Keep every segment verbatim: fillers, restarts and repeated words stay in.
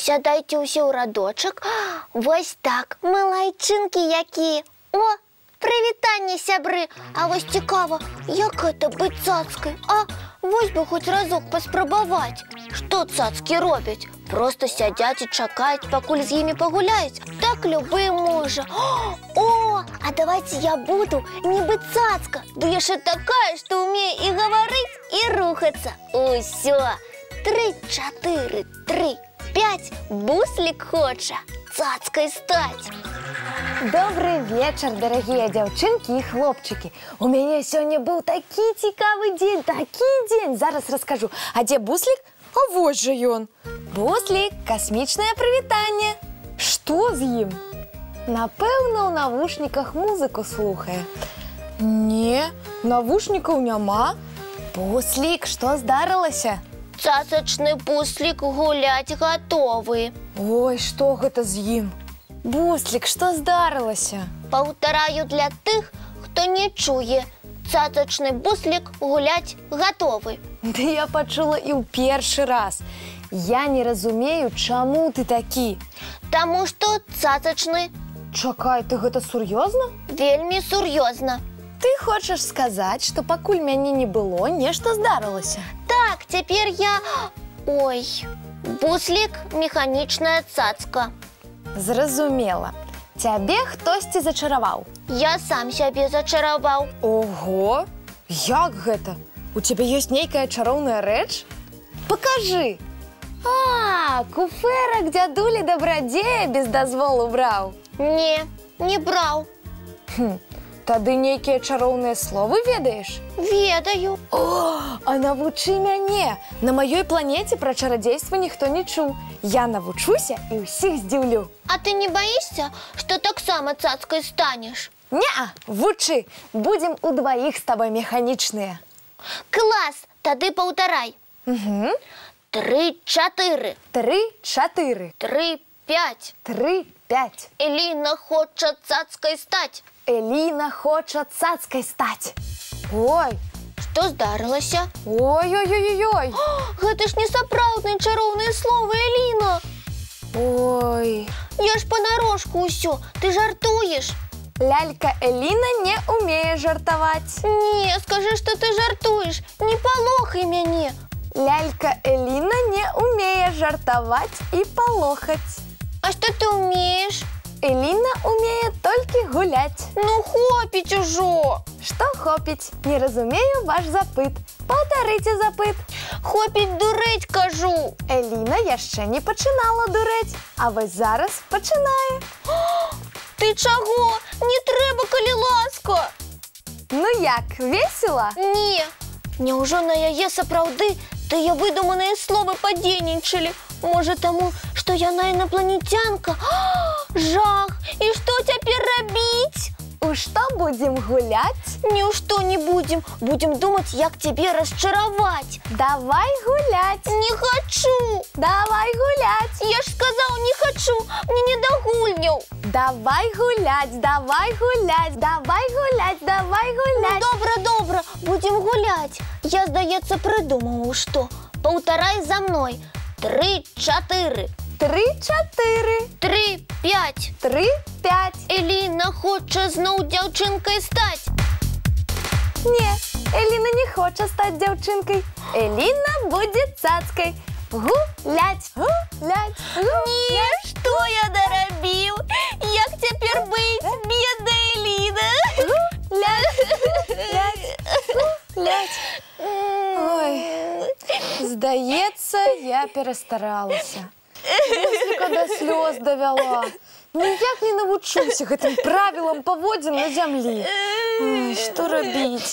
Сядайте ўсе ў радочак. Вось так, малайчынкі якія. О, прывітанне, сябры. А вось цікава, як гэта быць цацкай? А вось бы хоць разок паспрабаваць. Што цацкі робяць? Просто сядзяць і чакаюць, пакуль з імі пагуляюць. Так любы можа. О, а давайте я буду нібы цацка. Да яшчэ такая, што ўмее і гаварыць, і рухацца. Усё. Тры, чатыры, тры, пять. Буслік хоча цацкай стаць. Добрый вечер, дорогие девчонки и хлопчики. У меня сегодня был такий цікавый день, такий день. Зараз расскажу. А где Буслик? А вот же он. Буслик, космічнае прывітанне. Что з ім? Напэўна, у навушниках музыку слухае. Не, навушникаў няма. Буслик, что здарылася? Цацачны буслік гуляць гатовы. Ой, что гэта з ім? Буслик, что здарылася? Паўтараю для тых, хто не чуе. Цацачны буслік гуляць гатовы. Да я пачула і ў першы раз. Я не разумею, чаму ты такі. Таму што цацачны. Чакай, ты гэта сур'ёзна? Вельмі сур'ёзна. Ты хочаш сказаць, што пакуль мяне не было, нешта здарылася? Так, цяпер я... Ой, буслік механічная цацка. Зразумела. Цябе хтосьці зачараваў. Я сам сябе зачараваў. Ого! Як гэта? У цябе ёсць нейкая чароўная рэч? Пакажы! А, куфэрак дзядулі дабрадзея без дазволу браў. Не, не браў. Хм, тады нейкія чароўныя словы ведаеш? Ведаю. О, а навучы мяне. На маёй планеце пра чарадзейства ніхто не чуў. Я навучуся і ўсіх здзіўлю. А ты не баішся, што таксама цацкай станеш? Не-а, вучы. Будзем удваіх з табой механічныя. Клас, тады паўтарай. Угу. Тры, чатыры. Тры, чатыры. Тры, пять. Тры, пять. Эліна хоча цацкай стаць. Эліна хоча цацкай стаць. Ой, што здарылася? Ой-ой-ой-ой. Гэта ж не сапраўдныя чароўныя словы, Эліна. Ой. Я ж панарошку ўсё, ты жартуеш. Лялька Эліна не умее жартаваць. Не, скажы, што ты жартуеш, не палохай мяне. Лялька Эліна не умее жартаваць і палохаць. А што ты умееш? Эліна умее толькі гуляць. Ну, хопіць ужо. Што хопіць? Не разумею ваш запыт. Паўтарыце запыт. Хопіць дурэць, кажу. Эліна яшчэ не пачынала дурэць, а вось зараз пачынае. Ты чаго? Не трэба, калі ласка. Ну як, весела? Не. Няўжо на яе сапраўды тыя выдуманыя словы падзейнічалі? Можа, таму, што яна інапланецянка? Жах! І што цяпер рабіць? У што будзем гуляць? Ні ў што не будзем. Будзем думаць, як цябе расчараваць. Давай гуляць. Не хачу. Давай гуляць. Я ж сказаў, не хачу. Мне не да гульняў. Давай гуляць, давай гуляць, давай гуляць, давай гуляць. Добра, добра, будзем гуляць. Я, здаецца, прыдумаў, што. Паўтарай за мной. Тры, чатыры. Тры, чатыры. Тры, пять. Тры, пять. Эліна хоча зноў дзяўчынкай стаць. Не, Эліна не хоча стаць дзяўчынкай. Эліна будзе цацкай. Гуляць, гуляць, гуляць. Не, што я нарабіў? Як цяпер быць, бедная Эліна? Гуляць, гуляць, гуляць. Ой, здаецца, я перастаралася. Бусліка да слёз давяла. Ніяк не навучуся гэтым правілам паводзін на зямлі. Ой, што рабіць?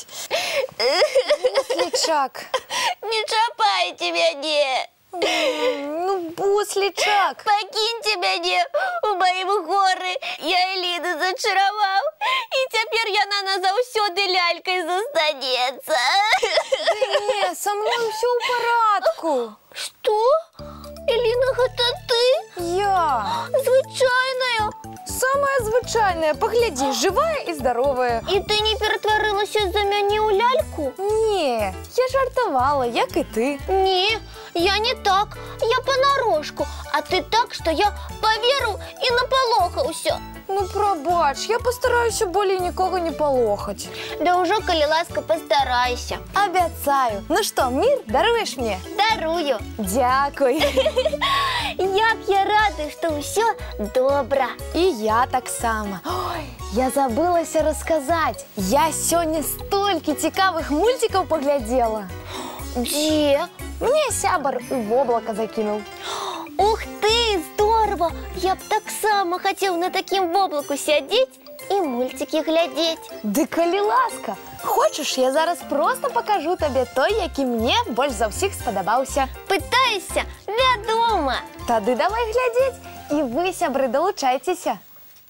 Буслічак. Не чапайце мяне. Ну, буслічак. Пакіньце мяне у маім горы. Я Эліну зачараваў. І цяпер яна назаўсёды лялькай застанецца. Не, са мной ўсё ў парадку. Што? Эліна, гэта ты? Я. Звычайная. Самая звычайная. Паглядзі, жывая і здаровая. І ты не ператварылася з-за мяне ў ляльку? Не, я жартавала, як і ты. Не, я не так, я понарошку, а ты так, что я поверив і наполохався. Ну, пробач, я постараюся более нікого не полохать. Да уже, коли ласка, постарайся. Обяцаю. Ну що, мир даруєш мені? Дарую. Дякую. Як я рада, що все добре. І я так само. Ой, я забылася розказати. Я сьогодні стільки цікавих мультиків поглядела. Де? Мне сябар в облако закинул. Ух ты, здорово! Я б так само хотів на таким в облаку сидіти і мультики глядеть. Да коли ласка. Хочеш, я зараз просто покажу тобі той, який мені більш за всіх сподобався. Питаюся, відомо. Тоді давай глядіть. І ви, сябри, долучайтеся.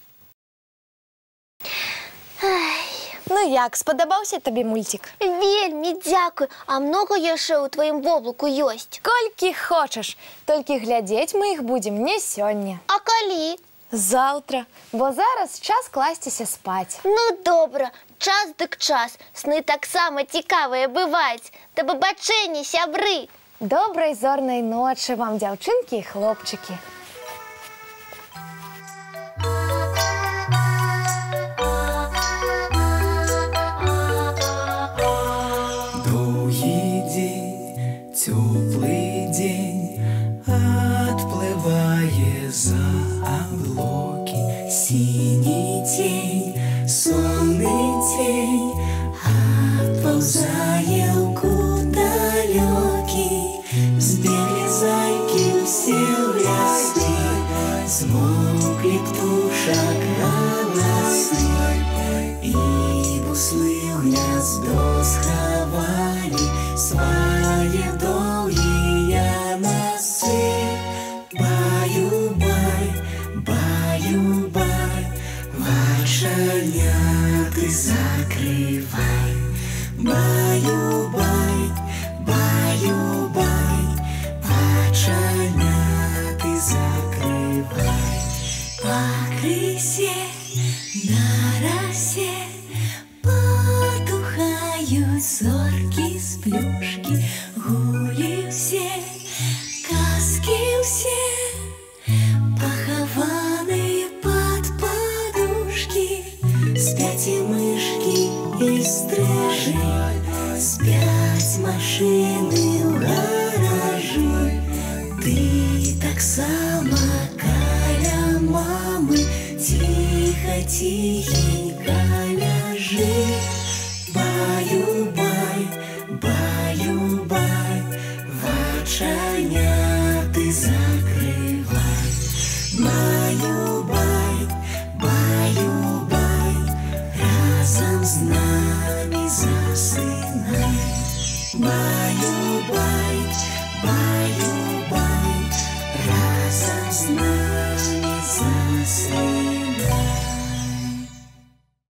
Ну як, сподобався тобі мультик? Вельми дякую. А много яшчэ у твоїм воблаку ёсць? Колькі хочеш. Тільки глядеть ми їх будемо не сьогодні. А калі? Завтра. Бо зараз час кластися спать. Ну, добре. Час дык час. Сны таксама цікавыя бываюць. Да побачення, сябры. Доброї зорної ночі вам, дівчинки і хлопчики. Долгий день, теплый день, отплывая за облаки. Синий тень, сонный тень, отползая в далекий. Сбегли зайки все в лесны, смолкли птушек голосы. И буслы в гнездо сховали свои долгие носы. Баю-бай, баю-бай, вошаняты закрывай. Баю-бай, баю-бай, вошаняты закрывай. По крысе на росе потухают зорки с плюшки. Гули все, казки все, похованные под подушки. Спят и мышки, и стрижи, спят машины в гаражи. Ты так само каля мамы, тихо, тихенько ляжи. Баю-бай, баю-бай, вочаняты закрывай. Баю-бай, баю-бай, разом с нами засынай. Баю-бай, баю-бай, разом с нами.